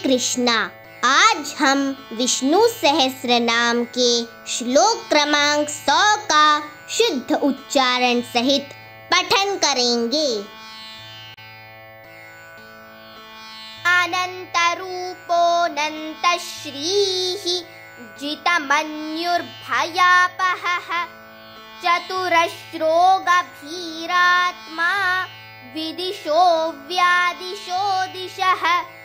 कृष्णा। आज हम विष्णु सहस्रनाम के श्लोक क्रमांक 100 का शुद्ध उच्चारण सहित पठन करेंगे। अनंतरूपोऽनंत श्रीः जितमन्युर्भयापहः चतुरश्रो गभीरात्मा विदिशो व्यादिशो दिशः।